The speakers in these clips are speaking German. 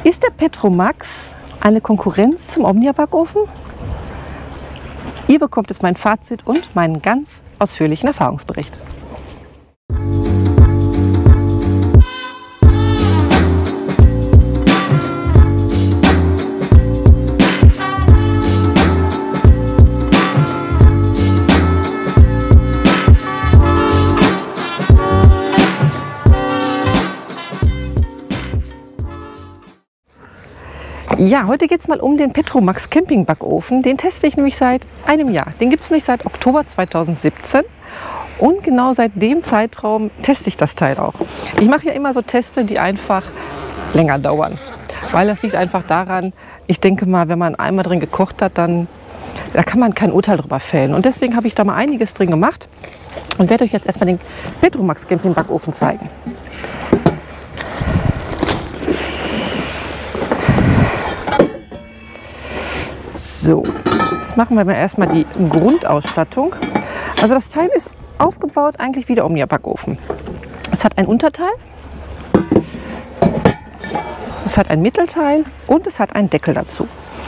Ist der Petromax eine Konkurrenz zum Omnia-Backofen? Ihr bekommt jetzt mein Fazit und meinen ganz ausführlichen Erfahrungsbericht. Ja, heute geht es mal um den Petromax Campingbackofen. Den teste ich nämlich seit einem Jahr. Den gibt es nämlich seit Oktober 2017 und genau seit dem Zeitraum teste ich das Teil auch. Ich mache ja immer so Teste, die einfach länger dauern, weil das liegt einfach daran, ich denke mal, wenn man einmal drin gekocht hat, dann da kann man kein Urteil drüber fällen. Und deswegen habe ich da mal einiges drin gemacht und werde euch jetzt erstmal den Petromax Campingbackofen zeigen. So, jetzt machen wir mal erstmal die Grundausstattung. Also das Teil ist aufgebaut eigentlich wie der Omnia-Backofen. Es hat ein Unterteil, es hat ein Mittelteil und es hat einen Deckel dazu.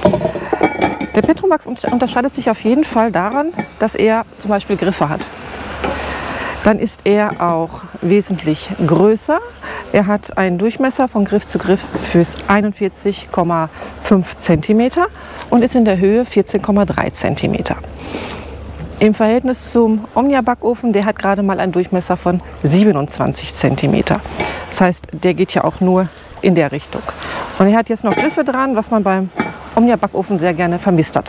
Der Petromax unterscheidet sich auf jeden Fall daran, dass er zum Beispiel Griffe hat. Dann ist er auch wesentlich größer. Er hat einen Durchmesser von Griff zu Griff für 41,5 cm und ist in der Höhe 14,3 cm. Im Verhältnis zum Omnia-Backofen, der hat gerade mal einen Durchmesser von 27 cm. Das heißt, der geht ja auch nur in der Richtung. Und er hat jetzt noch Griffe dran, was man beim Omnia-Backofen sehr gerne vermisst hat.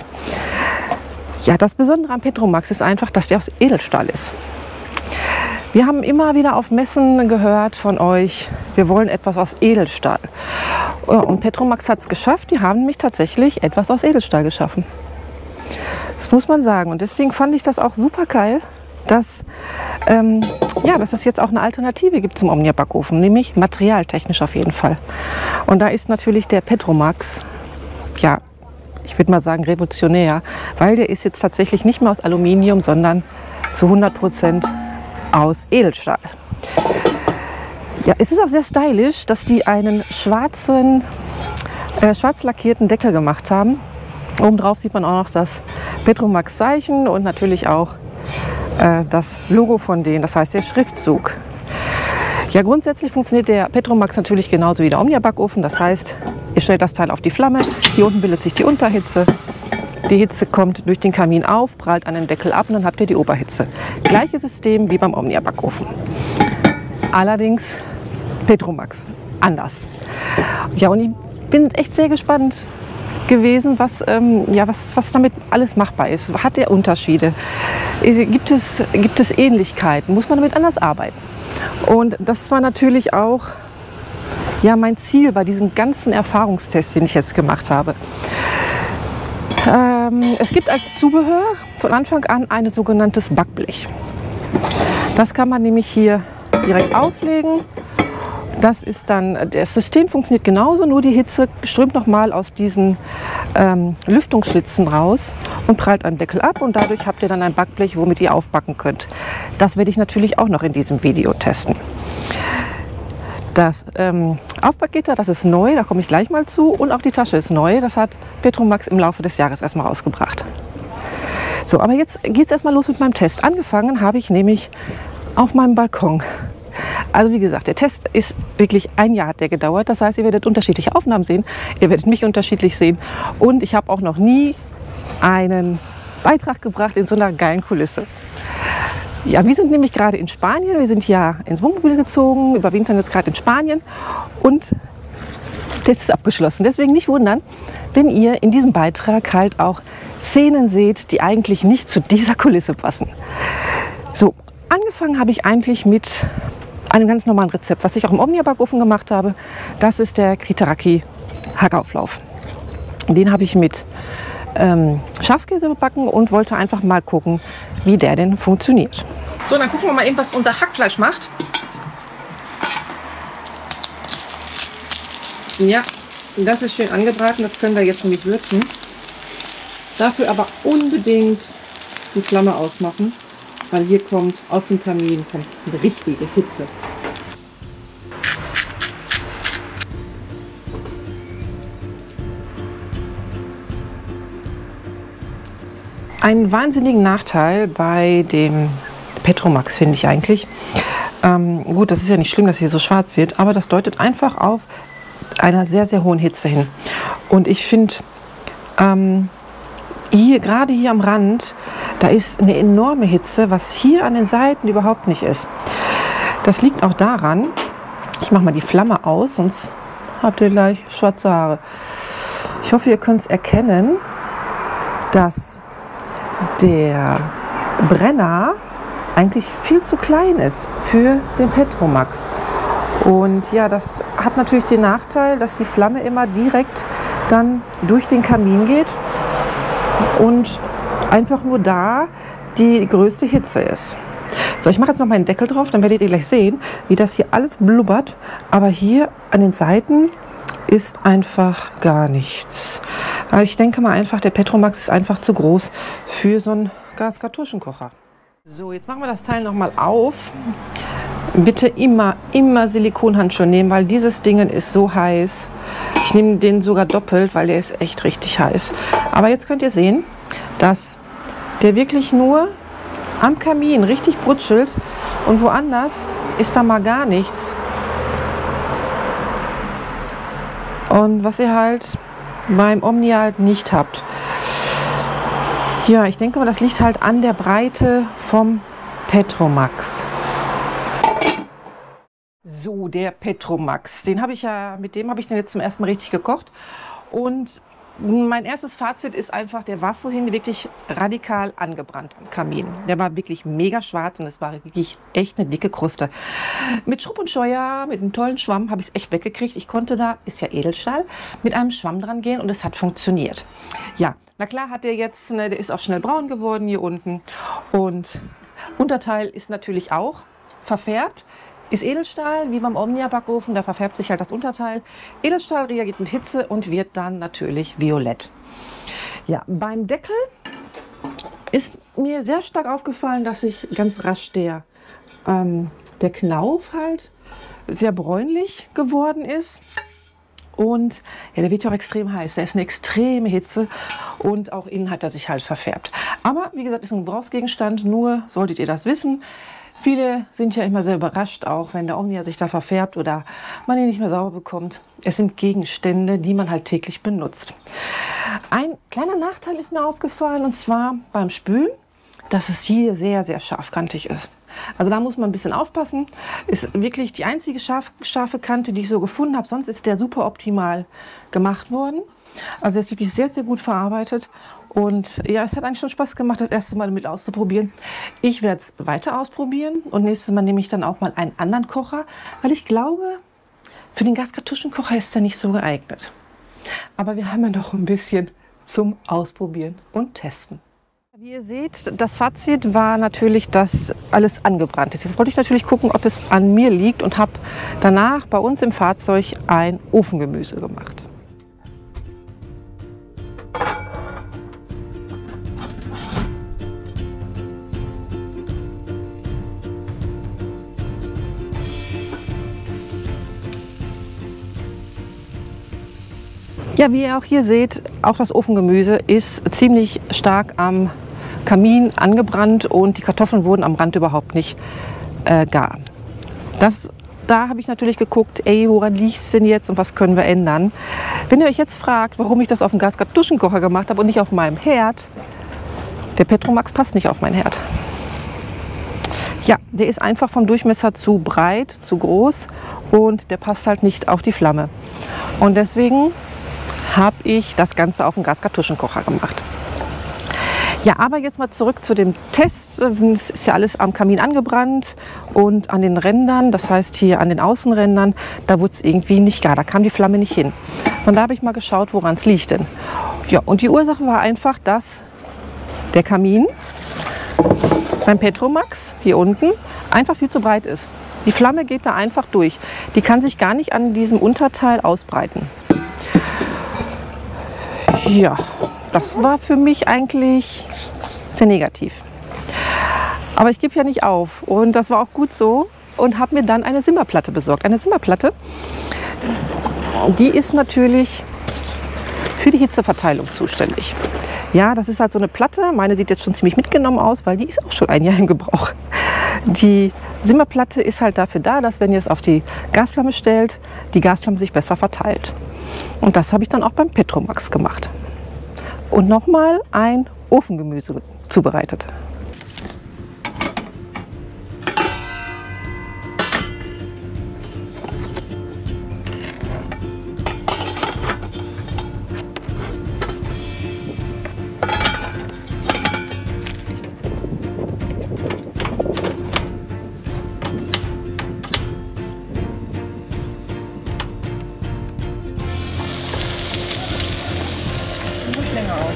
Ja, das Besondere am Petromax ist einfach, dass der aus Edelstahl ist. Wir haben immer wieder auf Messen gehört von euch, wir wollen etwas aus Edelstahl. Und Petromax hat es geschafft, die haben nämlich tatsächlich etwas aus Edelstahl geschaffen. Das muss man sagen. Und deswegen fand ich das auch super geil, dass es jetzt auch eine Alternative gibt zum Omnia-Backofen, nämlich materialtechnisch auf jeden Fall. Und da ist natürlich der Petromax, ja, ich würde mal sagen revolutionär, weil der ist jetzt tatsächlich nicht mehr aus Aluminium, sondern zu 100% aus Edelstahl. Ja, es ist auch sehr stylisch, dass die einen schwarz lackierten Deckel gemacht haben. Obendrauf sieht man auch noch das Petromax-Zeichen und natürlich auch das Logo von denen, das heißt der Schriftzug. Ja, grundsätzlich funktioniert der Petromax natürlich genauso wie der Omnia-Backofen. Das heißt, ihr stellt das Teil auf die Flamme, hier unten bildet sich die Unterhitze. Die Hitze kommt durch den Kamin auf, prallt an den Deckel ab und dann habt ihr die Oberhitze. Gleiches System wie beim Omnia-Backofen. Allerdings Petromax, anders. Ja, und ich bin echt sehr gespannt gewesen, was damit alles machbar ist. Hat er Unterschiede? Gibt es Ähnlichkeiten? Muss man damit anders arbeiten? Und das war natürlich auch mein Ziel bei diesem ganzen Erfahrungstest, den ich jetzt gemacht habe. Es gibt als Zubehör von Anfang an ein sogenanntes Backblech. Das kann man nämlich hier direkt auflegen. Das System funktioniert genauso, nur die Hitze strömt nochmal aus diesen Lüftungsschlitzen raus und prallt am Deckel ab und dadurch habt ihr dann ein Backblech, womit ihr aufbacken könnt. Das werde ich natürlich auch noch in diesem Video testen. Das Aufbackgitter, das ist neu, da komme ich gleich mal zu, und auch die Tasche ist neu, das hat Petromax im Laufe des Jahres erstmal rausgebracht. So, aber jetzt geht es erstmal los mit meinem Test. Angefangen habe ich nämlich auf meinem Balkon. Also wie gesagt, der Test ist wirklich ein Jahr hat der gedauert, das heißt, ihr werdet unterschiedliche Aufnahmen sehen, ihr werdet mich unterschiedlich sehen und ich habe auch noch nie einen Beitrag gebracht in so einer geilen Kulisse. Ja, wir sind nämlich gerade in Spanien, wir sind ja ins Wohnmobil gezogen, überwintern jetzt gerade in Spanien und der Test ist abgeschlossen. Deswegen nicht wundern, wenn ihr in diesem Beitrag halt auch Szenen seht, die eigentlich nicht zu dieser Kulisse passen. So, angefangen habe ich eigentlich mit einem ganz normalen Rezept, was ich auch im Omnia-Backofen gemacht habe. Das ist der Kitaraki Hackauflauf. Den habe ich mit Schafskäse überbacken und wollte einfach mal gucken, wie der denn funktioniert. So, dann gucken wir mal eben, was unser Hackfleisch macht. Ja, das ist schön angebraten, das können wir jetzt nämlich würzen. Dafür aber unbedingt die Flamme ausmachen, weil hier kommt aus dem Kamin eine richtige Hitze. einen wahnsinnigen Nachteil bei dem Petromax, finde ich eigentlich. Gut, das ist ja nicht schlimm, dass hier so schwarz wird, aber das deutet einfach auf einer sehr, sehr hohen Hitze hin. Und ich finde, gerade hier am Rand, da ist eine enorme Hitze, was hier an den Seiten überhaupt nicht ist. Das liegt auch daran, ich mache mal die Flamme aus, sonst habt ihr gleich schwarze Haare. Ich hoffe, ihr könnt es erkennen, dass der Brenner eigentlich viel zu klein ist für den Petromax. Und ja, das hat natürlich den Nachteil, dass die Flamme immer direkt dann durch den Kamin geht und einfach nur da die größte Hitze ist. So, ich mache jetzt noch meinen Deckel drauf, dann werdet ihr gleich sehen, wie das hier alles blubbert. Aber hier an den Seiten ist einfach gar nichts. Aber ich denke mal einfach, der Petromax ist einfach zu groß für so einen Gaskartuschenkocher. So, jetzt machen wir das Teil noch mal auf. Bitte immer Silikonhandschuhe nehmen, weil dieses Ding ist so heiß. Ich nehme den sogar doppelt, weil der ist echt richtig heiß. Aber jetzt könnt ihr sehen, dass der wirklich nur am Kamin richtig brutschelt und woanders ist da mal gar nichts. Und was ihr halt beim Omnia halt nicht habt. Ja, ich denke mal, das liegt halt an der Breite vom Petromax. So, der Petromax, mit dem habe ich den jetzt zum ersten Mal richtig gekocht. Und mein erstes Fazit ist einfach, der war vorhin wirklich radikal angebrannt am Kamin. Der war wirklich mega schwarz und es war wirklich echt eine dicke Kruste. Mit Schrupp und Scheuer, mit einem tollen Schwamm habe ich es echt weggekriegt. Ich konnte da, ist ja Edelstahl, mit einem Schwamm dran gehen und es hat funktioniert. Ja, na klar hat der jetzt, der ist auch schnell braun geworden hier unten. Und Unterteil ist natürlich auch verfärbt. Ist Edelstahl, wie beim Omnia-Backofen, da verfärbt sich halt das Unterteil. Edelstahl reagiert mit Hitze und wird dann natürlich violett. Ja, beim Deckel ist mir sehr stark aufgefallen, dass sich ganz rasch der Knauf halt sehr bräunlich geworden ist. Und ja, der wird ja auch extrem heiß. Da ist eine extreme Hitze und auch innen hat er sich halt verfärbt. Aber wie gesagt, ist ein Gebrauchsgegenstand, nur solltet ihr das wissen. Viele sind ja immer sehr überrascht, auch wenn der Omnia sich da verfärbt oder man ihn nicht mehr sauber bekommt. Es sind Gegenstände, die man halt täglich benutzt. Ein kleiner Nachteil ist mir aufgefallen, und zwar beim Spülen, dass es hier sehr, sehr scharfkantig ist. Also da muss man ein bisschen aufpassen. Ist wirklich die einzige scharfe Kante, die ich so gefunden habe. Sonst ist der super optimal gemacht worden. Also er ist wirklich sehr, sehr gut verarbeitet. Und ja, es hat eigentlich schon Spaß gemacht, das erste Mal damit auszuprobieren. Ich werde es weiter ausprobieren und nächstes Mal nehme ich dann auch mal einen anderen Kocher, weil ich glaube, für den Gaskartuschenkocher ist er nicht so geeignet. Aber wir haben ja noch ein bisschen zum Ausprobieren und Testen. Wie ihr seht, das Fazit war natürlich, dass alles angebrannt ist. Jetzt wollte ich natürlich gucken, ob es an mir liegt und habe danach bei uns im Fahrzeug ein Ofengemüse gemacht. Ja, wie ihr auch hier seht, auch das Ofengemüse ist ziemlich stark am Kamin angebrannt und die Kartoffeln wurden am Rand überhaupt nicht gar. Da habe ich natürlich geguckt, woran liegt es denn jetzt und was können wir ändern? Wenn ihr euch jetzt fragt, warum ich das auf dem Gaskartuschenkocher gemacht habe und nicht auf meinem Herd, der Petromax passt nicht auf meinen Herd. Ja, der ist einfach vom Durchmesser zu breit, zu groß und der passt halt nicht auf die Flamme. Und deswegen habe ich das Ganze auf dem Gaskartuschenkocher gemacht. Ja, aber jetzt mal zurück zu dem Test. Es ist ja alles am Kamin angebrannt und an den Rändern, das heißt hier an den Außenrändern, da wurde es irgendwie nicht gar, da kam die Flamme nicht hin. Von da habe ich mal geschaut, woran es liegt denn. Ja, und die Ursache war einfach, dass der Kamin beim Petromax hier unten einfach viel zu breit ist. Die Flamme geht da einfach durch. Die kann sich gar nicht an diesem Unterteil ausbreiten. Ja, das war für mich eigentlich sehr negativ. Aber ich gebe ja nicht auf und das war auch gut so und habe mir dann eine Simmerplatte besorgt. Eine Simmerplatte, die ist natürlich für die Hitzeverteilung zuständig. Ja, das ist halt so eine Platte. Meine sieht jetzt schon ziemlich mitgenommen aus, weil die ist auch schon ein Jahr im Gebrauch. Die Simmerplatte ist halt dafür da, dass wenn ihr es auf die Gasflamme stellt, die Gasflamme sich besser verteilt. Und das habe ich dann auch beim Petromax gemacht. Und nochmal ein Ofengemüse zubereitet. Länger auf.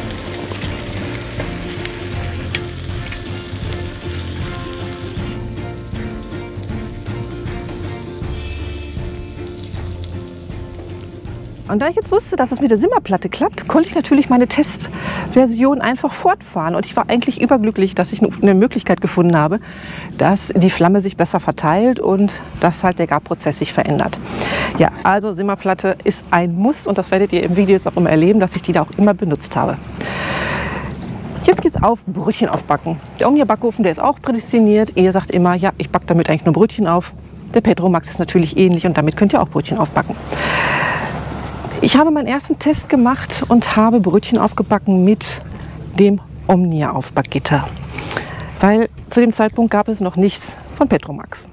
Und da ich jetzt wusste, dass es mit der Simmerplatte klappt, konnte ich natürlich meine Testversion einfach fortfahren. Und ich war eigentlich überglücklich, dass ich eine Möglichkeit gefunden habe, dass die Flamme sich besser verteilt und dass halt der Garprozess sich verändert. Ja, also Simmerplatte ist ein Muss und das werdet ihr im Video jetzt auch immer erleben, dass ich die da auch immer benutzt habe. Jetzt geht's auf Brötchen aufbacken. Der Omnia-Backofen, der ist auch prädestiniert. Ihr sagt immer, ja, ich backe damit eigentlich nur Brötchen auf. Der Petromax ist natürlich ähnlich und damit könnt ihr auch Brötchen aufbacken. Ich habe meinen ersten Test gemacht und habe Brötchen aufgebacken mit dem Omnia-Aufbackgitter. Weil zu dem Zeitpunkt gab es noch nichts von Petromax.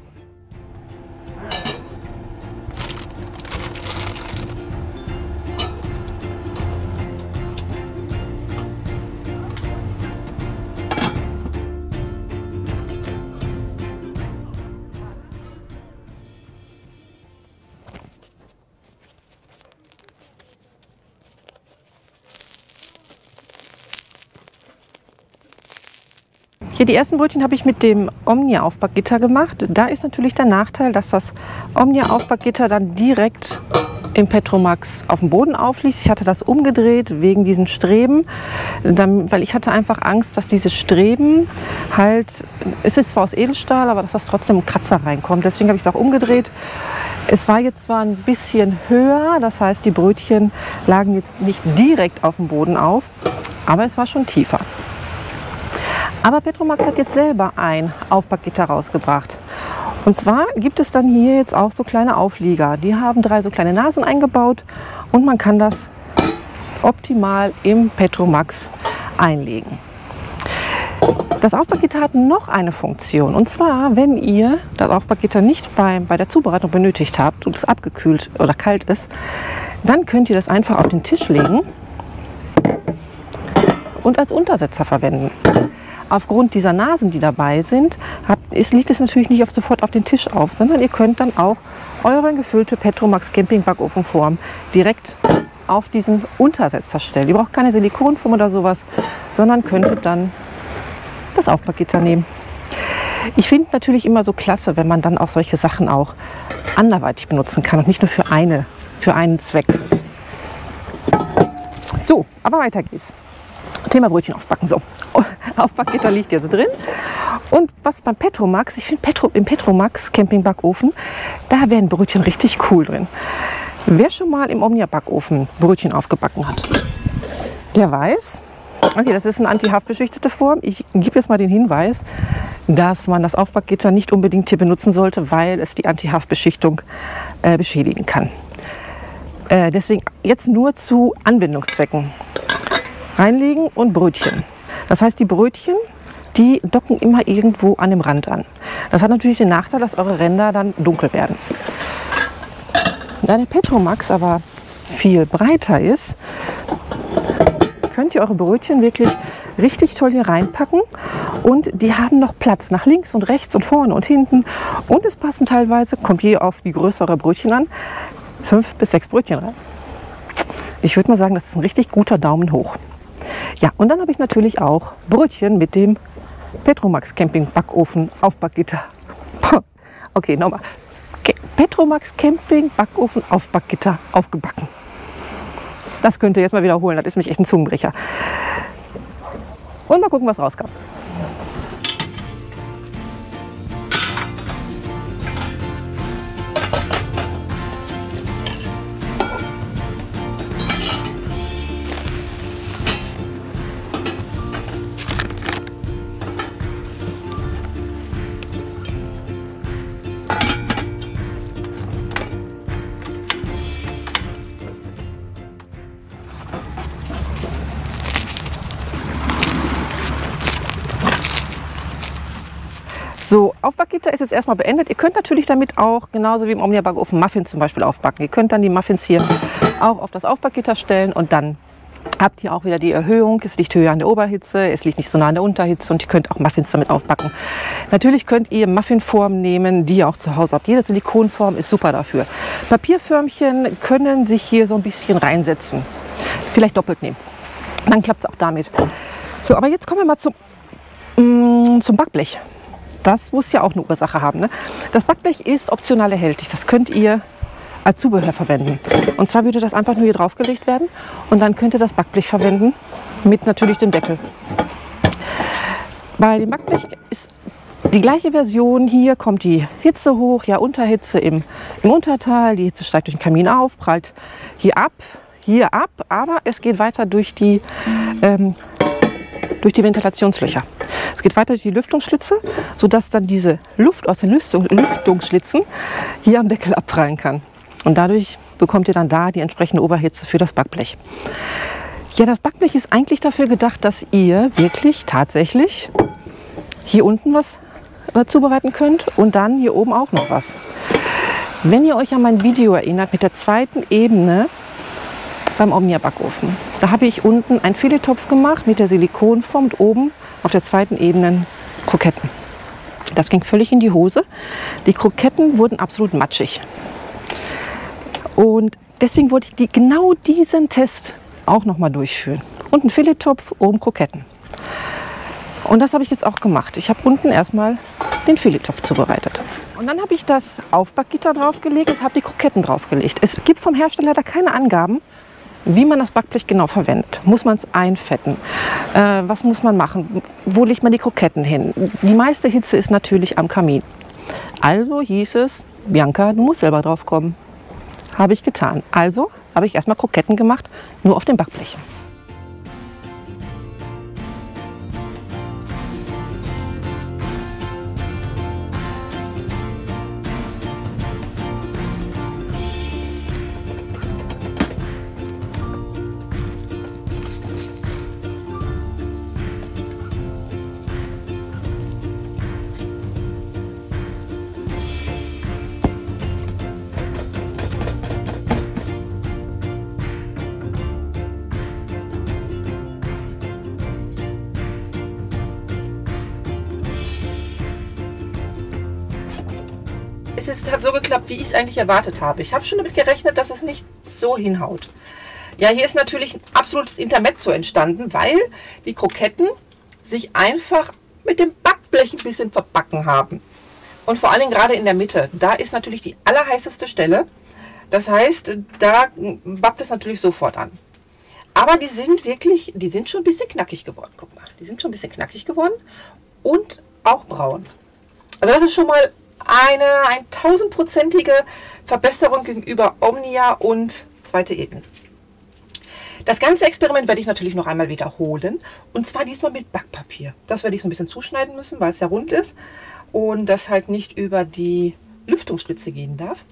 Hier die ersten Brötchen habe ich mit dem Omnia-Aufbackgitter gemacht. Da ist natürlich der Nachteil, dass das Omnia-Aufbackgitter dann direkt im Petromax auf dem Boden aufliegt. Ich hatte das umgedreht wegen diesen Streben, weil ich hatte einfach Angst, dass diese Streben halt, es ist zwar aus Edelstahl, aber dass das trotzdem ein Kratzer reinkommt. Deswegen habe ich es auch umgedreht. Es war jetzt zwar ein bisschen höher, das heißt die Brötchen lagen jetzt nicht direkt auf dem Boden auf, aber es war schon tiefer. Aber Petromax hat jetzt selber ein Aufbackgitter rausgebracht. Und zwar gibt es dann hier jetzt auch so kleine Auflieger. Die haben 3 so kleine Nasen eingebaut und man kann das optimal im Petromax einlegen. Das Aufbackgitter hat noch eine Funktion. Und zwar, wenn ihr das Aufbackgitter nicht bei der Zubereitung benötigt habt und es abgekühlt oder kalt ist, dann könnt ihr das einfach auf den Tisch legen und als Untersetzer verwenden. Aufgrund dieser Nasen, die dabei sind, liegt es natürlich nicht sofort auf den Tisch auf, sondern ihr könnt dann auch eure gefüllte Petromax Camping Backofenform direkt auf diesen Untersetzer stellen. Ihr braucht keine Silikonform oder sowas, sondern könntet dann das Aufbackgitter nehmen. Ich finde natürlich immer so klasse, wenn man dann auch solche Sachen auch anderweitig benutzen kann und nicht nur für einen Zweck. So, aber weiter geht's. Thema Brötchen aufbacken. So, Aufbackgitter liegt jetzt drin. Und was beim Petromax, ich finde im Petromax Camping Backofen, da wären Brötchen richtig cool drin. Wer schon mal im Omnia Backofen Brötchen aufgebacken hat, der weiß, okay, das ist eine anti-haftbeschichtete Form. Ich gebe jetzt mal den Hinweis, dass man das Aufbackgitter nicht unbedingt hier benutzen sollte, weil es die Anti-Haftbeschichtung beschädigen kann. Deswegen jetzt nur zu Anwendungszwecken. Reinlegen und Brötchen. Das heißt, die Brötchen, die docken immer irgendwo an dem Rand an. Das hat natürlich den Nachteil, dass eure Ränder dann dunkel werden. Da der Petromax aber viel breiter ist, könnt ihr eure Brötchen wirklich richtig toll hier reinpacken und die haben noch Platz nach links und rechts und vorne und hinten und es passen teilweise, kommt je auf die Größe eurer Brötchen an, 5 bis 6 Brötchen rein. Ich würde mal sagen, das ist ein richtig guter Daumen hoch. Ja, und dann habe ich natürlich auch Brötchen mit dem Petromax Camping Backofen Aufbackgitter. Okay, nochmal. Petromax Camping Backofen Aufbackgitter aufgebacken. Das könnt ihr jetzt mal wiederholen, das ist nämlich echt ein Zungenbrecher. Und mal gucken, was rauskam. So, Aufbackgitter ist jetzt erstmal beendet. Ihr könnt natürlich damit auch, genauso wie im Omnia-Backofen, Muffins zum Beispiel aufbacken. Ihr könnt dann die Muffins hier auch auf das Aufbackgitter stellen und dann habt ihr auch wieder die Erhöhung. Es liegt höher an der Oberhitze, es liegt nicht so nah an der Unterhitze und ihr könnt auch Muffins damit aufbacken. Natürlich könnt ihr Muffinformen nehmen, die ihr auch zu Hause habt. Jede Silikonform ist super dafür. Papierförmchen können sich hier so ein bisschen reinsetzen. Vielleicht doppelt nehmen. Dann klappt es auch damit. So, aber jetzt kommen wir mal zum Backblech. Das muss ja auch eine Ursache haben. Ne? Das Backblech ist optional erhältlich. Das könnt ihr als Zubehör verwenden. Und zwar würde das einfach nur hier draufgelegt werden und dann könnt ihr das Backblech verwenden mit natürlich dem Deckel. Bei dem Backblech ist die gleiche Version. Hier kommt die Hitze hoch, ja Unterhitze im Unterteil. Die Hitze steigt durch den Kamin auf, prallt hier ab, aber es geht weiter durch die Ventilationslöcher. Es geht weiter durch die Lüftungsschlitze, sodass dann diese Luft aus den Lüftungsschlitzen hier am Deckel abprallen kann. Und dadurch bekommt ihr dann da die entsprechende Oberhitze für das Backblech. Ja, das Backblech ist eigentlich dafür gedacht, dass ihr wirklich tatsächlich hier unten was zubereiten könnt und dann hier oben auch noch was. Wenn ihr euch an mein Video erinnert mit der zweiten Ebene beim Omnia-Backofen, da habe ich unten einen Filettopf gemacht mit der Silikonform und oben auf der zweiten Ebene Kroketten. Das ging völlig in die Hose. Die Kroketten wurden absolut matschig. Und deswegen wollte ich genau diesen Test auch noch mal durchführen. Unten Filettopf, oben Kroketten. Und das habe ich jetzt auch gemacht. Ich habe unten erstmal den Filettopf zubereitet. Und dann habe ich das Aufbackgitter draufgelegt und habe die Kroketten draufgelegt. Es gibt vom Hersteller da keine Angaben, wie man das Backblech genau verwendet. Muss man es einfetten? Was muss man machen? Wo legt man die Kroketten hin? Die meiste Hitze ist natürlich am Kamin. Also hieß es, Bianca, du musst selber drauf kommen. Habe ich getan. Also habe ich erstmal Kroketten gemacht, nur auf dem Backblech. Hat so geklappt, wie ich es eigentlich erwartet habe. Ich habe schon damit gerechnet, dass es nicht so hinhaut. Ja, hier ist natürlich ein absolutes Intermezzo entstanden, weil die Kroketten sich einfach mit dem Backblech ein bisschen verbacken haben. Und vor allen Dingen gerade in der Mitte. Da ist natürlich die allerheißeste Stelle. Das heißt, da bappt es natürlich sofort an. Aber die sind schon ein bisschen knackig geworden. Guck mal, die sind schon ein bisschen knackig geworden und auch braun. Also das ist schon mal eine 1000-prozentige Verbesserung gegenüber Omnia und zweite Ebene. Das ganze Experiment werde ich natürlich noch einmal wiederholen und zwar diesmal mit Backpapier. Das werde ich so ein bisschen zuschneiden müssen, weil es ja rund ist und das halt nicht über die Lüftungsschlitze gehen darf.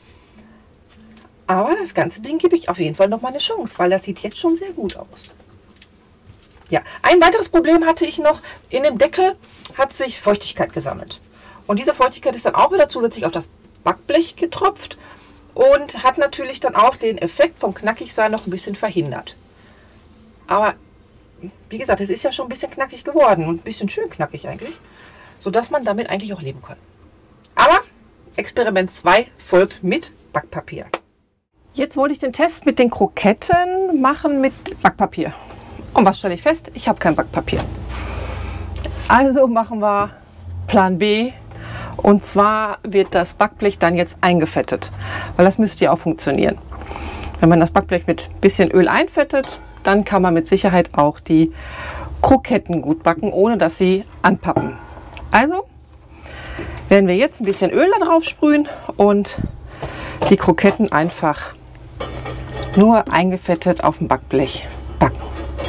Aber das ganze Ding gebe ich auf jeden Fall noch mal eine Chance, weil das sieht jetzt schon sehr gut aus. Ja, ein weiteres Problem hatte ich noch. In dem Deckel hat sich Feuchtigkeit gesammelt. Und diese Feuchtigkeit ist dann auch wieder zusätzlich auf das Backblech getropft und hat natürlich dann auch den Effekt vom Knackigsein noch ein bisschen verhindert. Aber wie gesagt, es ist ja schon ein bisschen knackig geworden und ein bisschen schön knackig eigentlich, sodass man damit eigentlich auch leben kann. Aber Experiment 2 folgt mit Backpapier. Jetzt wollte ich den Test mit den Kroketten machen mit Backpapier. Und was stelle ich fest? Ich habe kein Backpapier. Also machen wir Plan B. Und zwar wird das Backblech dann jetzt eingefettet, weil das müsste ja auch funktionieren. Wenn man das Backblech mit ein bisschen Öl einfettet, dann kann man mit Sicherheit auch die Kroketten gut backen, ohne dass sie anpappen. Also werden wir jetzt ein bisschen Öl da drauf sprühen und die Kroketten einfach nur eingefettet auf dem Backblech backen.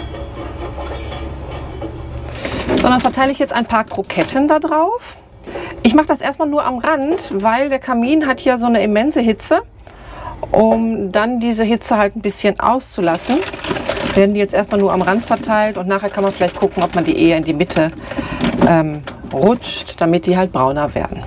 So, dann verteile ich jetzt ein paar Kroketten da drauf. Ich mache das erstmal nur am Rand, weil der Kamin hat hier so eine immense Hitze. Um dann diese Hitze halt ein bisschen auszulassen, werden die jetzt erstmal nur am Rand verteilt und nachher kann man vielleicht gucken, ob man die eher in die Mitte rutscht, damit die halt brauner werden.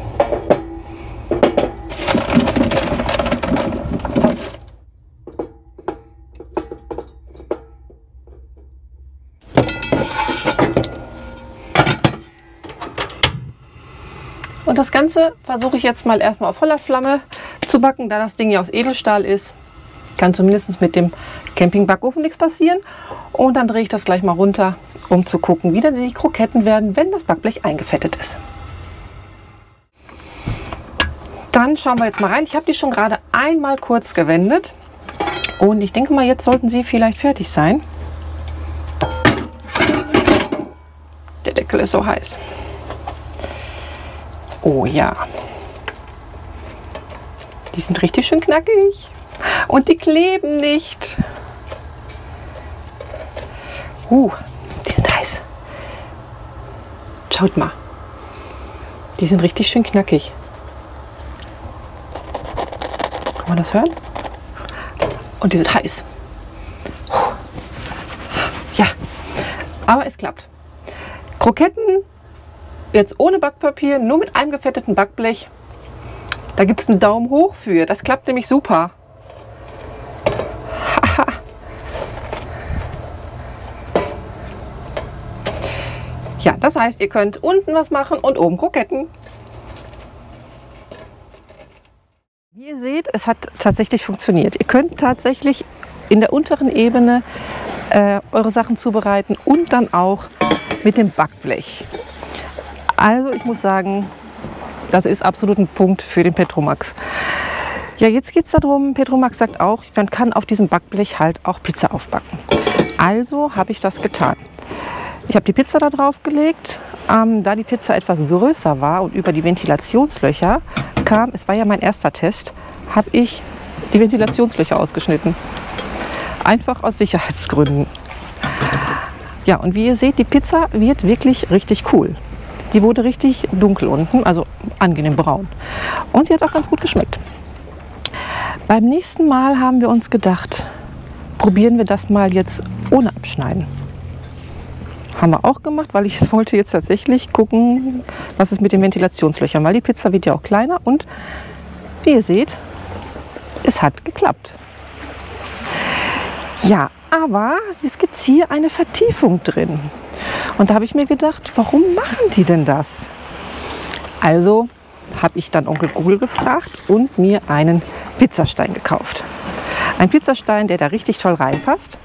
Und das Ganze versuche ich jetzt mal erstmal auf voller Flamme zu backen, da das Ding ja aus Edelstahl ist. Kann zumindest mit dem Campingbackofen nichts passieren. Und dann drehe ich das gleich mal runter, um zu gucken, wie dann die Kroketten werden, wenn das Backblech eingefettet ist. Dann schauen wir jetzt mal rein. Ich habe die schon gerade einmal kurz gewendet. Und ich denke mal, jetzt sollten sie vielleicht fertig sein. Der Deckel ist so heiß. Oh ja. Die sind richtig schön knackig. Und die kleben nicht. Die sind heiß. Schaut mal. Die sind richtig schön knackig. Kann man das hören? Und die sind heiß. Ja, aber es klappt. Kroketten jetzt ohne Backpapier, nur mit einem gefetteten Backblech. Da gibt es einen Daumen hoch für. Das klappt nämlich super. Ja, das heißt, ihr könnt unten was machen und oben Kroketten. Wie ihr seht, es hat tatsächlich funktioniert. Ihr könnt tatsächlich in der unteren Ebene eure Sachen zubereiten und dann auch mit dem Backblech. Also ich muss sagen, das ist absolut ein Punkt für den Petromax. Ja, jetzt geht es darum, Petromax sagt auch, man kann auf diesem Backblech halt auch Pizza aufbacken. Also habe ich das getan. Ich habe die Pizza da drauf gelegt. Da die Pizza etwas größer war und über die Ventilationslöcher kam, es war ja mein erster Test, habe ich die Ventilationslöcher ausgeschnitten. Einfach aus Sicherheitsgründen. Ja, und wie ihr seht, die Pizza wird wirklich richtig cool. Die wurde richtig dunkel unten, also angenehm braun. Und sie hat auch ganz gut geschmeckt. Beim nächsten Mal haben wir uns gedacht, probieren wir das mal jetzt ohne Abschneiden. Haben wir auch gemacht, weil ich wollte jetzt tatsächlich gucken, was ist mit den Ventilationslöchern. Weil die Pizza wird ja auch kleiner und wie ihr seht, es hat geklappt. Ja, aber es gibt hier eine Vertiefung drin. Und da habe ich mir gedacht, warum machen die denn das? Also habe ich dann Onkel Google gefragt und mir einen Pizzastein gekauft. Ein Pizzastein, der da richtig toll reinpasst.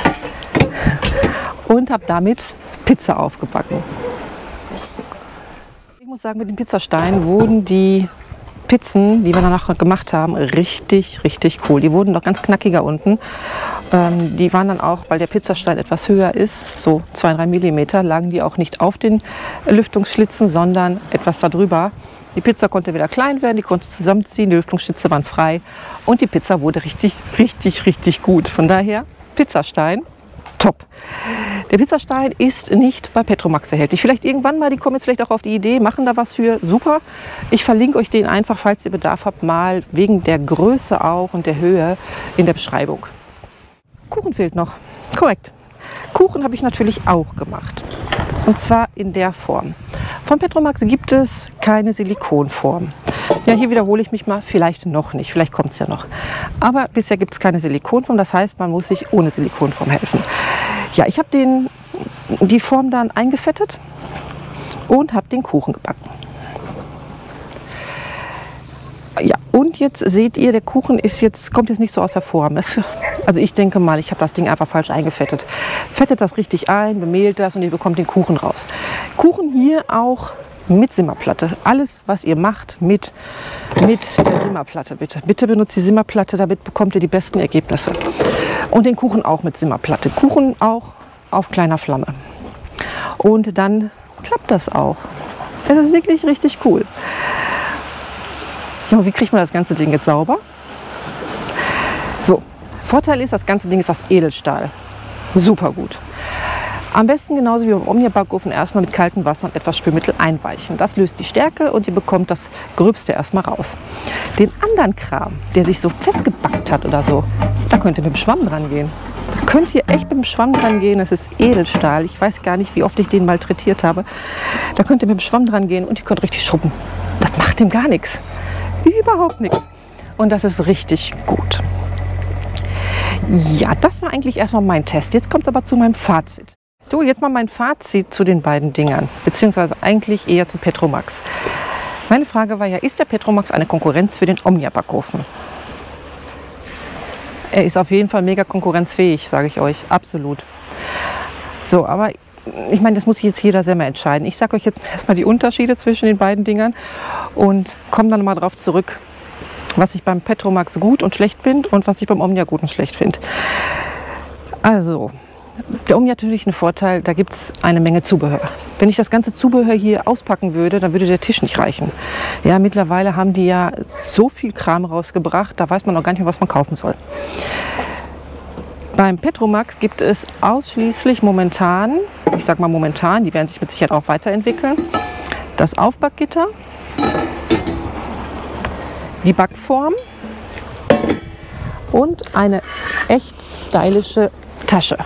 Und habe damit Pizza aufgebacken. Ich muss sagen, mit dem Pizzastein wurden die Pizzen, die wir danach gemacht haben, richtig, richtig cool. Die wurden noch ganz knackiger unten. Die waren dann auch, weil der Pizzastein etwas höher ist, so 2-3 mm, lagen die auch nicht auf den Lüftungsschlitzen, sondern etwas darüber. Die Pizza konnte wieder klein werden, die konnte zusammenziehen, die Lüftungsschlitze waren frei und die Pizza wurde richtig, richtig, richtig gut. Von daher, Pizzastein, top. Der Pizzastein ist nicht bei Petromax erhältlich. Vielleicht irgendwann mal, die kommen jetzt vielleicht auch auf die Idee, machen da was für, super. Ich verlinke euch den einfach, falls ihr Bedarf habt, mal wegen der Größe auch und der Höhe in der Beschreibung. Kuchen fehlt noch, korrekt. Kuchen habe ich natürlich auch gemacht. Und zwar in der Form. Von Petromax gibt es keine Silikonform. Ja, hier wiederhole ich mich mal, vielleicht noch nicht, vielleicht kommt es ja noch. Aber bisher gibt es keine Silikonform, das heißt, man muss sich ohne Silikonform helfen. Ja, ich habe die Form dann eingefettet und habe den Kuchen gebacken. Ja, und jetzt seht ihr, der Kuchen kommt jetzt nicht so aus der Form. Also ich denke mal, ich habe das Ding einfach falsch eingefettet. Fettet das richtig ein, bemehlt das und ihr bekommt den Kuchen raus. Kuchen hier auch mit Simmerplatte. Alles, was ihr macht, mit der Simmerplatte, bitte. Bitte benutzt die Simmerplatte, damit bekommt ihr die besten Ergebnisse. Und den Kuchen auch mit Simmerplatte. Kuchen auch auf kleiner Flamme. Und dann klappt das auch. Es ist wirklich richtig cool. Ja, wie kriegt man das ganze Ding jetzt sauber? So, Vorteil ist, das ganze Ding ist aus Edelstahl. Super gut. Am besten genauso wie beim Omnia-Backofen erstmal mit kaltem Wasser und etwas Spülmittel einweichen. Das löst die Stärke und ihr bekommt das Gröbste erstmal raus. Den anderen Kram, der sich so festgebackt hat oder so, da könnt ihr mit dem Schwamm dran gehen. Da könnt ihr echt mit dem Schwamm dran gehen. Das ist Edelstahl. Ich weiß gar nicht, wie oft ich den malträtiert habe. Da könnt ihr mit dem Schwamm dran gehen und ihr könnt richtig schrubben. Das macht dem gar nichts. Überhaupt nichts. Und das ist richtig gut. Ja, das war eigentlich erstmal mein Test. Jetzt kommt es aber zu meinem Fazit. So, jetzt mal mein Fazit zu den beiden Dingern, beziehungsweise eigentlich eher zum Petromax. Meine Frage war ja, ist der Petromax eine Konkurrenz für den Omnia Backofen? Er ist auf jeden Fall mega konkurrenzfähig, sage ich euch, absolut. So, aber ich meine, das muss jetzt jeder selber entscheiden. Ich sage euch jetzt erstmal die Unterschiede zwischen den beiden Dingern und komme dann mal drauf zurück, was ich beim Petromax gut und schlecht finde und was ich beim Omnia gut und schlecht finde. Also, der Omnia hat natürlich einen Vorteil, da gibt es eine Menge Zubehör. Wenn ich das ganze Zubehör hier auspacken würde, dann würde der Tisch nicht reichen. Ja, mittlerweile haben die ja so viel Kram rausgebracht, da weiß man noch gar nicht mehr, was man kaufen soll. Beim Petromax gibt es ausschließlich momentan, ich sage mal momentan, die werden sich mit Sicherheit auch weiterentwickeln, das Aufbackgitter, die Backform und eine echt stylische Tasche.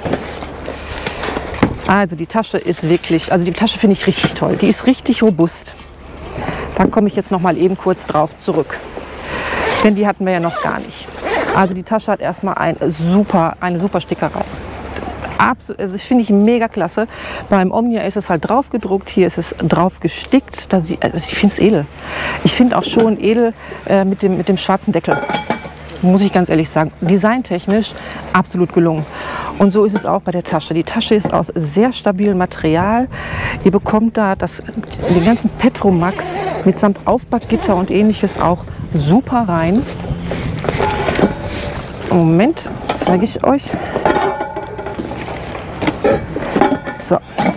Also die Tasche ist wirklich, also die Tasche finde ich richtig toll. Die ist richtig robust. Da komme ich jetzt noch mal eben kurz drauf zurück. Denn die hatten wir ja noch gar nicht. Also die Tasche hat erstmal eine super Stickerei. Absolut, also ich finde ich mega klasse. Beim Omnia ist es halt drauf gedruckt, hier ist es drauf gestickt. Also ich finde es edel. Ich finde auch schon edel mit dem schwarzen Deckel. Muss ich ganz ehrlich sagen, designtechnisch absolut gelungen. Und so ist es auch bei der Tasche. Die Tasche ist aus sehr stabilem Material. Ihr bekommt da den ganzen Petromax mitsamt Aufbackgitter und ähnliches auch super rein. Moment, zeige ich euch. So.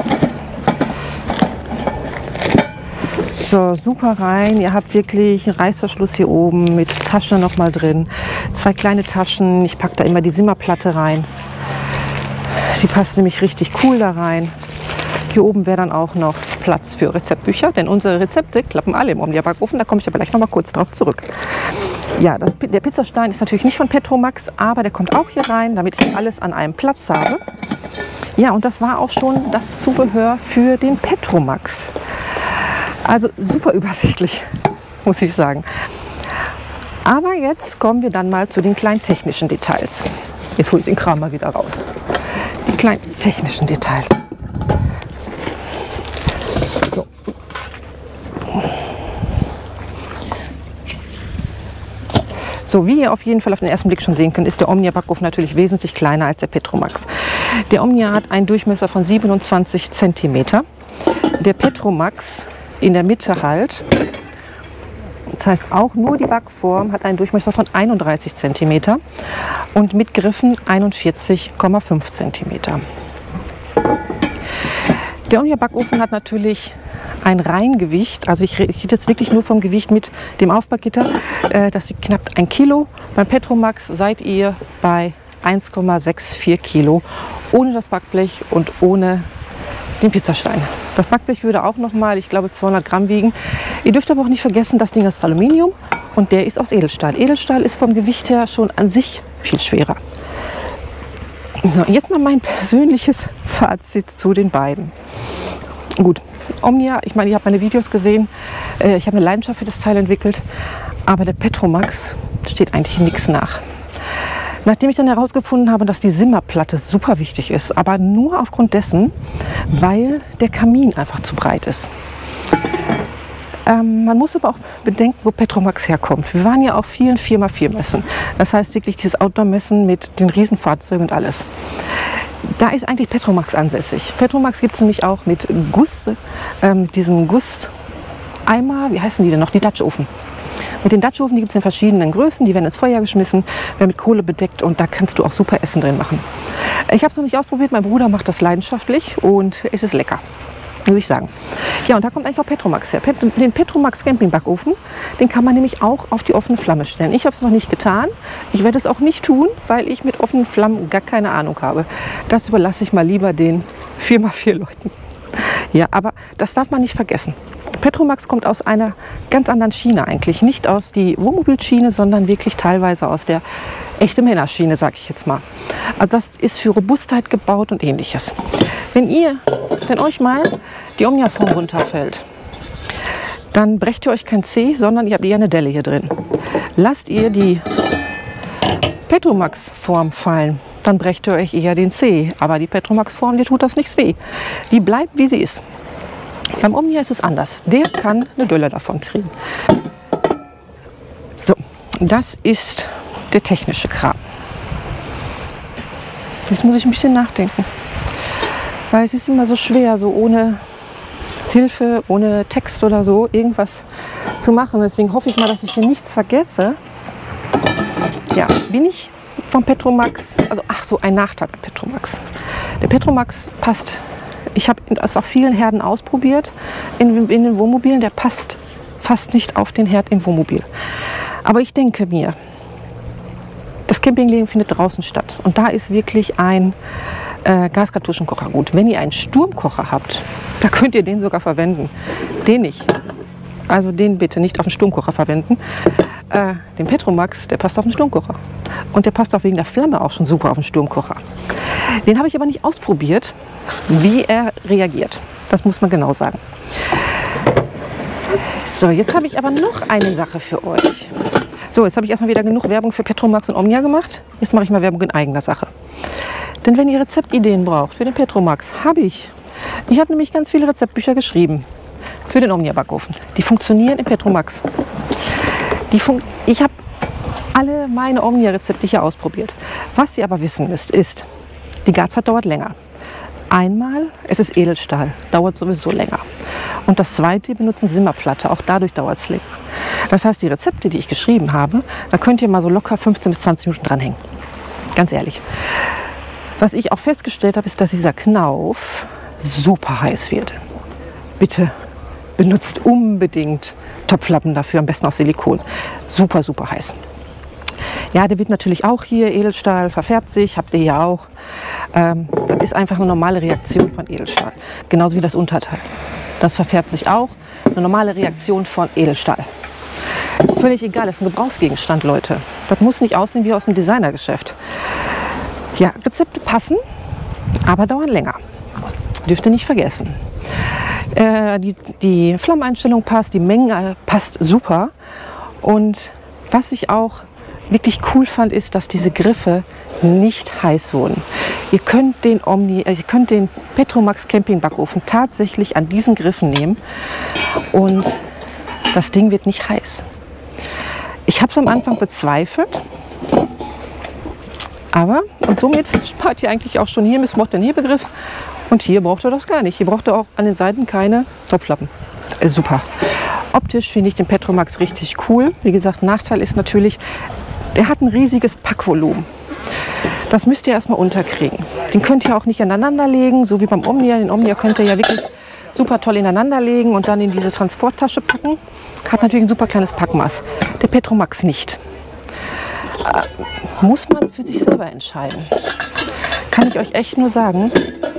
So, super rein. Ihr habt wirklich einen Reißverschluss hier oben mit Tasche noch mal drin. 2 kleine Taschen. Ich packe da immer die Simmerplatte rein. Die passt nämlich richtig cool da rein. Hier oben wäre dann auch noch Platz für Rezeptbücher, denn unsere Rezepte klappen alle im Omnia Backofen. Da komme ich aber gleich noch mal kurz drauf zurück. Ja, der Pizzastein ist natürlich nicht von Petromax, aber der kommt auch hier rein, damit ich alles an einem Platz habe. Ja, und das war auch schon das Zubehör für den Petromax. Also super übersichtlich, muss ich sagen. Aber jetzt kommen wir dann mal zu den kleinen technischen Details. Jetzt hole ich den Kram mal wieder raus. Die kleinen technischen Details. So. So, wie ihr auf jeden Fall auf den ersten Blick schon sehen könnt, ist der Omnia Backofen natürlich wesentlich kleiner als der Petromax. Der Omnia hat einen Durchmesser von 27 cm. Der Petromax in der Mitte halt, das heißt auch nur die Backform, hat einen Durchmesser von 31 cm und mit Griffen 41,5 cm. Der Omnia Backofen hat natürlich ein Reingewicht, also ich rede jetzt wirklich nur vom Gewicht mit dem Aufbackgitter, das wiegt knapp 1 Kilo. Beim Petromax seid ihr bei 1,64 Kilo ohne das Backblech und ohne den Pizzastein. Das Backblech würde auch noch mal, ich glaube, 200 Gramm wiegen. Ihr dürft aber auch nicht vergessen, das Ding ist Aluminium und der ist aus Edelstahl. Edelstahl ist vom Gewicht her schon an sich viel schwerer. So, jetzt mal mein persönliches Fazit zu den beiden. Gut, Omnia, ich meine, ihr habt meine Videos gesehen. Ich habe eine Leidenschaft für das Teil entwickelt, aber der Petromax steht eigentlich nichts nach. Nachdem ich dann herausgefunden habe, dass die Simmerplatte super wichtig ist, aber nur aufgrund dessen, weil der Kamin einfach zu breit ist. Man muss aber auch bedenken, wo Petromax herkommt. Wir waren ja auf vielen 4x4 Messen. Das heißt wirklich dieses Outdoor-Messen mit den Riesenfahrzeugen und alles. Da ist eigentlich Petromax ansässig. Petromax gibt es nämlich auch mit Guss, diesen Gusseimer, wie heißen die denn noch? Die Dutch-Ofen. Mit den Dutch-Ofen, die gibt es in verschiedenen Größen, die werden ins Feuer geschmissen, werden mit Kohle bedeckt und da kannst du auch super Essen drin machen. Ich habe es noch nicht ausprobiert, mein Bruder macht das leidenschaftlich und es ist lecker, muss ich sagen. Ja, und da kommt eigentlich auch Petromax her. Den Petromax Camping-Backofen, den kann man nämlich auch auf die offene Flamme stellen. Ich habe es noch nicht getan, ich werde es auch nicht tun, weil ich mit offenen Flammen gar keine Ahnung habe. Das überlasse ich mal lieber den 4x4 Leuten. Ja, aber das darf man nicht vergessen. Petromax kommt aus einer ganz anderen Schiene eigentlich. Nicht aus die Wohnmobilschiene, sondern wirklich teilweise aus der echten Männerschiene, sage ich jetzt mal. Also das ist für Robustheit gebaut und ähnliches. Wenn euch mal die Omnia-Form runterfällt, dann brecht ihr euch kein C, sondern ihr habt eher eine Delle hier drin. Lasst ihr die Petromax-Form fallen, dann brecht ihr euch eher den C. Aber die Petromax-Form, die tut das nichts weh. Die bleibt, wie sie ist. Beim Omnia ist es anders. Der kann eine Delle davon kriegen. So, das ist der technische Kram. Jetzt muss ich ein bisschen nachdenken. Weil es ist immer so schwer, so ohne Hilfe, ohne Text oder so, irgendwas zu machen. Deswegen hoffe ich mal, dass ich hier nichts vergesse. Ja, bin ich vom Petromax, also ach so, ein Nachteil bei Petromax. Der Petromax passt, ich habe das auf vielen Herden ausprobiert, in den Wohnmobilen, der passt fast nicht auf den Herd im Wohnmobil. Aber ich denke mir, das Campingleben findet draußen statt und da ist wirklich ein Gaskartuschenkocher gut. Wenn ihr einen Sturmkocher habt, da könnt ihr den sogar verwenden. Den nicht. Also den bitte nicht auf den Sturmkocher verwenden. Den Petromax, der passt auf den Sturmkocher. Und der passt auch wegen der Flamme auch schon super auf den Sturmkocher. Den habe ich aber nicht ausprobiert, wie er reagiert. Das muss man genau sagen. So, jetzt habe ich aber noch eine Sache für euch. So, jetzt habe ich erstmal wieder genug Werbung für Petromax und Omnia gemacht. Jetzt mache ich mal Werbung in eigener Sache. Denn wenn ihr Rezeptideen braucht für den Petromax, habe ich. Ich habe nämlich ganz viele Rezeptbücher geschrieben für den Omnia-Backofen. Die funktionieren im Petromax. Ich habe alle meine Omnia-Rezepte hier ausprobiert. Was ihr aber wissen müsst, ist, die Garzeit dauert länger. Einmal, es ist Edelstahl, dauert sowieso länger. Und das zweite, wir benutzen Simmerplatte, auch dadurch dauert es länger. Das heißt, die Rezepte, die ich geschrieben habe, da könnt ihr mal so locker 15 bis 20 Minuten dranhängen. Ganz ehrlich. Was ich auch festgestellt habe, ist, dass dieser Knauf super heiß wird. Bitte benutzt unbedingt Topflappen dafür, am besten aus Silikon. Super, super heiß. Ja, der wird natürlich auch hier, Edelstahl verfärbt sich, habt ihr hier auch. Das ist einfach eine normale Reaktion von Edelstahl. Genauso wie das Unterteil. Das verfärbt sich auch. Eine normale Reaktion von Edelstahl. Völlig egal, das ist ein Gebrauchsgegenstand, Leute. Das muss nicht aussehen wie aus dem Designergeschäft. Ja, Rezepte passen, aber dauern länger. Dürft ihr nicht vergessen. Die Flammeneinstellung passt, die Menge passt super. Und was ich auch wirklich cool fand, ist, dass diese Griffe nicht heiß wurden. Ihr könnt den Petromax Camping Backofen tatsächlich an diesen Griffen nehmen und das Ding wird nicht heiß. Ich habe es am Anfang bezweifelt, und somit spart ihr eigentlich auch schon hier, missbraucht den Hebegriff und hier braucht ihr das gar nicht. Hier braucht ihr auch an den Seiten keine Topflappen. Super. Optisch finde ich den Petromax richtig cool. Wie gesagt, Nachteil ist natürlich, der hat ein riesiges Packvolumen. Das müsst ihr erstmal unterkriegen. Den könnt ihr auch nicht aneinander legen, so wie beim Omnia. Den Omnia könnt ihr ja wirklich super toll ineinander legen und dann in diese Transporttasche packen. Hat natürlich ein super kleines Packmaß. Der Petromax nicht. Muss man für sich selber entscheiden. Kann ich euch echt nur sagen.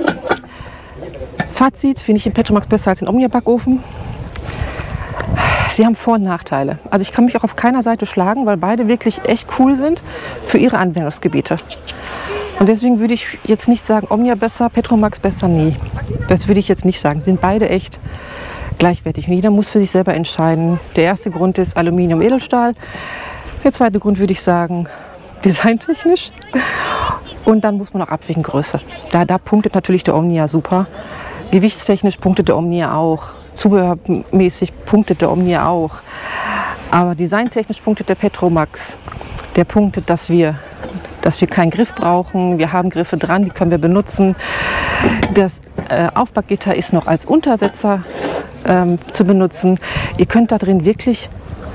Fazit, finde ich den Petromax besser als den Omnia-Backofen. Sie haben Vor- und Nachteile. Also ich kann mich auch auf keiner Seite schlagen, weil beide wirklich echt cool sind für ihre Anwendungsgebiete. Und deswegen würde ich jetzt nicht sagen, Omnia besser, Petromax besser, nie. Das würde ich jetzt nicht sagen. Sie sind beide echt gleichwertig. Und jeder muss für sich selber entscheiden. Der erste Grund ist Aluminium, Edelstahl. Der zweite Grund würde ich sagen, designtechnisch. Und dann muss man auch abwägen, Größe. Da punktet natürlich der Omnia super. Gewichtstechnisch punktet der Omnia auch. Zubehörmäßig punktet der Omnia auch. Aber designtechnisch punktet der Petromax. Der punktet, dass wir keinen Griff brauchen. Wir haben Griffe dran, die können wir benutzen. Das Aufbackgitter ist noch als Untersetzer zu benutzen. Ihr könnt da drin wirklich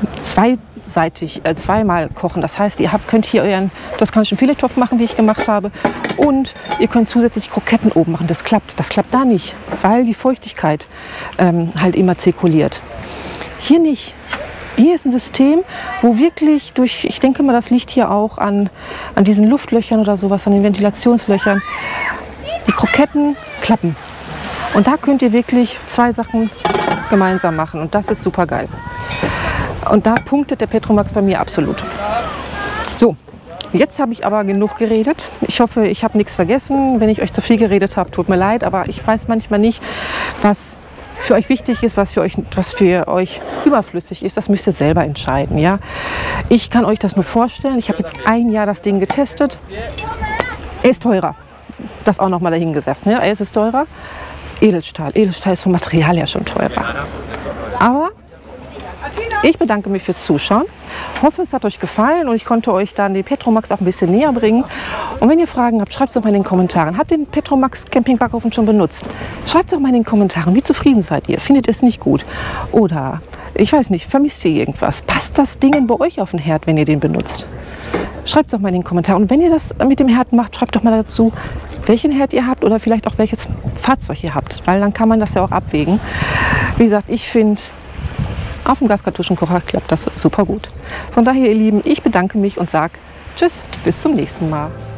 zweimal kochen. Das heißt, ihr könnt hier euren toskanischen Filettopf machen, wie ich gemacht habe. Und ihr könnt zusätzlich Kroketten oben machen. Das klappt da nicht, weil die Feuchtigkeit halt immer zirkuliert. Hier nicht. Hier ist ein System, wo wirklich ich denke mal, das liegt hier auch an diesen Luftlöchern oder sowas, an den Ventilationslöchern. Die Kroketten klappen. Und da könnt ihr wirklich zwei Sachen gemeinsam machen und das ist super geil. Und da punktet der Petromax bei mir absolut. So, jetzt habe ich aber genug geredet. Ich hoffe, ich habe nichts vergessen. Wenn ich euch zu viel geredet habe, tut mir leid, aber ich weiß manchmal nicht, was für euch wichtig ist, was für euch überflüssig ist. Das müsst ihr selber entscheiden. Ja? Ich kann euch das nur vorstellen. Ich habe jetzt 1 Jahr das Ding getestet. Er ist teurer. Das auch noch mal dahingesagt. Ne? Er ist teurer. Edelstahl. Edelstahl ist vom Material her schon teurer. Aber ich bedanke mich fürs Zuschauen. Hoffe, es hat euch gefallen und ich konnte euch dann den Petromax auch ein bisschen näher bringen. Und wenn ihr Fragen habt, schreibt es doch mal in den Kommentaren. Habt ihr den Petromax Campingbackofen schon benutzt? Schreibt es doch mal in den Kommentaren. Wie zufrieden seid ihr? Findet ihr es nicht gut? Oder, ich weiß nicht, vermisst ihr irgendwas? Passt das Ding bei euch auf den Herd, wenn ihr den benutzt? Schreibt es doch mal in den Kommentaren. Und wenn ihr das mit dem Herd macht, schreibt doch mal dazu, welchen Herd ihr habt oder vielleicht auch welches Fahrzeug ihr habt. Weil dann kann man das ja auch abwägen. Wie gesagt, ich finde, auf dem Gaskartuschenkocher klappt das super gut. Von daher, ihr Lieben, ich bedanke mich und sage Tschüss, bis zum nächsten Mal.